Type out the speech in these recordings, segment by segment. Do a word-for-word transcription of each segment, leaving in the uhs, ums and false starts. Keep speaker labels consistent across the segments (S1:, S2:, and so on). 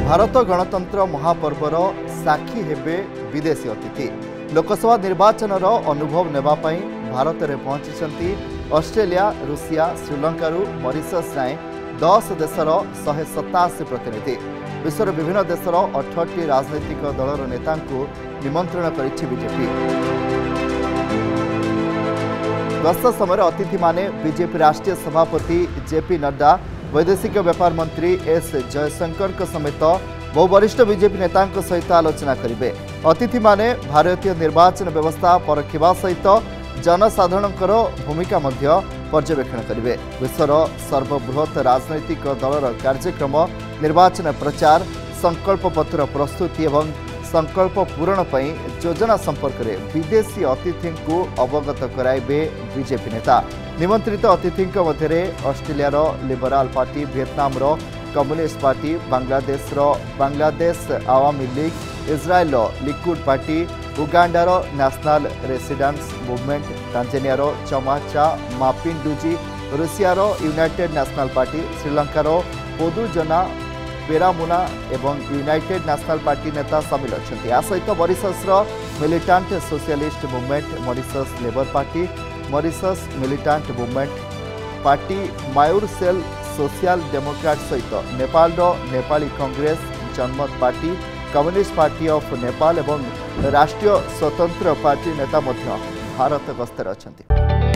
S1: भारत गणतंत्र महापर्वर साक्षी हेबे विदेशी अतिथि। लोकसभा निर्वाचन अनुभव नेबापई भारत में पहुंची ऑस्ट्रेलिया, रूसिया, श्रीलंका, मॉरिशस जाए दस देशर शहे सताशी प्रतिनिधि। विश्वर विभिन्न देशर अठटी राजनैतिक दलर नेता निमंत्रण करिछि बीजेपी। गस्त समय अतिथि माने बीजेपी राष्ट्रीय सभापति जेपी नड्डा, वैदेशिक व्यापार मंत्री एस जयशंकर समेत बहु वरिष्ठ बीजेपी नेता सहित आलोचना करेंगे। अतिथि माने भारतीय निर्वाचन व्यवस्था परखिबा सहित जनसाधारणकर भूमिका मध्य पर्यवेक्षण करेंगे। विश्वर सर्वबृहत राजनैतिक दलर कार्यक्रम, निर्वाचन प्रचार, संकल्प पत्र प्रस्तुति एवं संकल्प पूरण पर योजना संपर्क में विदेशी अतिथि को अवगत कराइबे बीजेपी नेता। निमंत्रित अतिथि मध्य Australia Liberal Party, Vietnam Communist Party, Bangladesh Bangladesh Awami League, Israel Likud Party, उगांडार नेशनल रेसिडेंस मूवमेंट, टांजानियार चमाचा मापिंडुजी, रूसियार यूनाइटेड नेशनल पार्टी, श्रीलंकार पोदुजना पेरामुना एवं यूनाइटेड नेशनल पार्टी नेता सामिल अच्छा। या सहित Mauritius Militant Socialist Movement, Mauritius Labour Party, Mauritius Militant Movement Party, मायूर सेल सोशल डेमोक्राट सहित Nepal Nepali Congress, Janamat Party, Communist Party of Nepal एवं राष्ट्रीय स्वतंत्र पार्टी नेता मध्य भारत गस्तर अच्छा।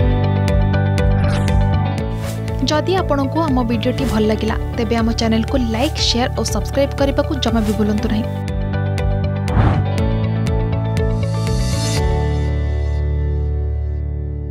S2: जदि आपंक आम भिडी भल लगा तेब आम चैनल को लाइक, शेयर और सब्सक्राइब करने को जमा भी भूलु नहीं।